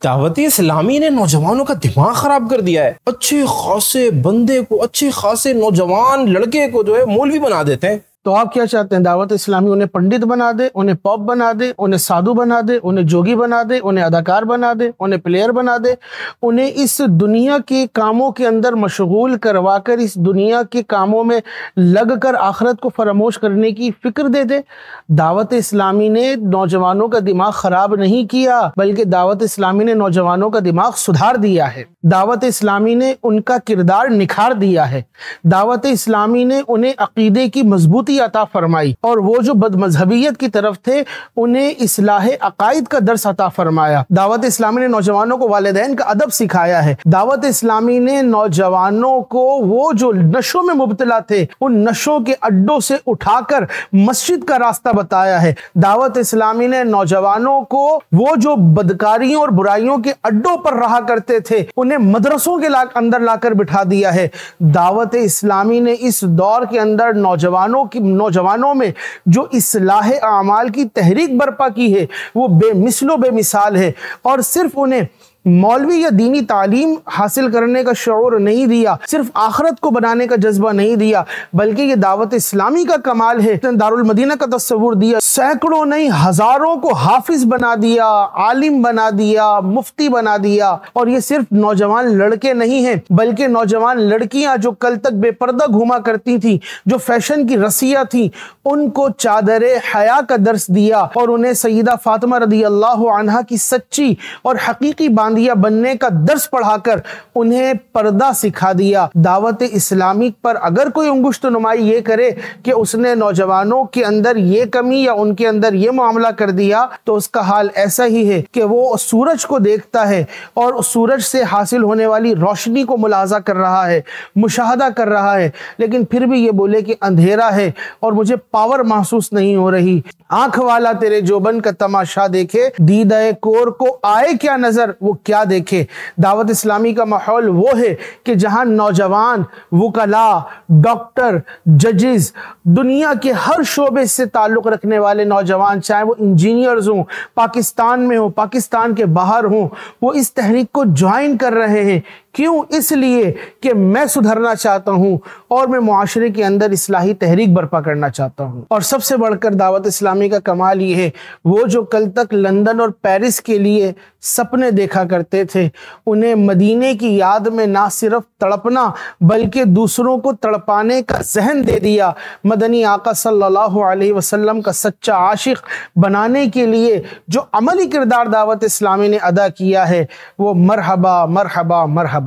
دعوت اسلامی نے نوجوانوں کا دماغ خراب کر دیا ہے. اچھے خاصے بندے کو، اچھے خاصے نوجوان لڑکے کو جو ہے مولوی بنا دیتے ہیں. تو آپ کیا چاہتے ہیں؟ دعوت اسلامی انہیں پنڈت بنا دے، انہیں پاپ بنا دے، انہیں سادھو بنا دے، انہیں جوگی بنا دے، انہیں اداکار بنا دے، انہیں پلیئر بنا دے، انہیں اس دنیا کے کاموں کے اندر مشغول کروا کر اس دنیا کے کاموں میں لگ کر آخرت کو فراموش کرنے کی فکر دے دے. دعوت اسلامی نے نوجوانوں کا دماغ خراب نہیں کیا، بلکہ دعوت اسلامی نے نوجوانوں کا دماغ سدھار دیا ہے. دعوت اسلامی نے ان کا کردار نکھار دیا ہے. دعوت اسلامی نے انہیں عقیدے کی مضبوطی عطا فرمائی، اور وہ جو بد مذہبیت کی طرف تھے انہیں اصلاح عقائد کا درس عطا فرمایا. دعوت اسلامی نے نوجوانوں کو والدین کا ادب سکھایا ہے. دعوت اسلامی نے نوجوانوں کو وہ جو نشوں میں مبتلا تھے ان نشوں کے اڈوں سے اٹھا کر مسجد کا راستہ بتایا ہے. دعوت اسلامی نے نوجوانوں کو وہ جو بدکاریوں اور برائیوں کے اڈوں پر رہا کرتے تھے انہیں مدرسوں کے اندر لا کر بٹھا دیا ہے. دعوت اسلامی نے اس دور کے اندر نوجوانوں میں جو اصلاح اعمال کی تحریک برپا کی ہے وہ بے مثل و بے مثال ہے. اور صرف انہیں مولوی یا دینی تعلیم حاصل کرنے کا شعور نہیں دیا، صرف آخرت کو بنانے کا جذبہ نہیں دیا، بلکہ یہ دعوت اسلامی کا کمال ہے. دارالمدینہ کا تصور دیا، سینکڑوں نہیں ہزاروں کو حافظ بنا دیا، عالم بنا دیا، مفتی بنا دیا. اور یہ صرف نوجوان لڑکے نہیں ہیں بلکہ نوجوان لڑکیاں جو کل تک بے پردہ گھوما کرتی تھیں، جو فیشن کی رسیہ تھیں، ان کو چادر حیا کا درس دیا اور انہیں سیدہ فاطمہ رضی اللہ عنہا کی سچی اور حقیقی بننے کا درس پڑھا کر انہیں پردہ سکھا دیا. دعوت اسلامی پر اگر کوئی انگشت نمائی یہ کرے کہ اس نے نوجوانوں کے اندر یہ کمی یا ان کے اندر یہ معاملہ کر دیا تو اس کا حال ایسا ہی ہے کہ وہ سورج کو دیکھتا ہے اور سورج سے حاصل ہونے والی روشنی کو ملاحظہ کر رہا ہے، مشاہدہ کر رہا ہے، لیکن پھر بھی یہ بولے کہ اندھیرا ہے اور مجھے پاور محسوس نہیں ہو رہی. آنکھ والا تیرے جوبن کا تماشا دیکھے، دیدہ کور کو آئے کیا نظر وہ کیا دیکھے. دعوت اسلامی کا ماحول وہ ہے کہ جہاں نوجوان وکلاء، ڈاکٹر، ججز، دنیا کے ہر شعبے سے تعلق رکھنے والے نوجوان، چاہے وہ انجینئرز ہوں، پاکستان میں ہوں، پاکستان کے باہر ہوں، وہ اس تحریک کو جوائن کر رہے ہیں. کیوں؟ اس لیے کہ میں سدھرنا چاہتا ہوں اور میں معاشرے کے اندر اصلاحی تحریک برپا کرنا چاہتا ہوں. اور سب سے بڑھ کر دعوت اسلامی کا کمال یہ ہے، وہ جو کل تک لندن اور پیرس کے لیے سپنے دیکھا کرتے تھے انہیں مدینے کی یاد میں نہ صرف تڑپنا بلکہ دوسروں کو تڑپانے کا ذہن دے دیا. مدنی آقا صلی اللہ علیہ وسلم کا سچا عاشق بنانے کے لیے جو عملی کردار دعوت اسلامی نے ادا کیا ہے وہ مرحبا مرحبا مرحبا.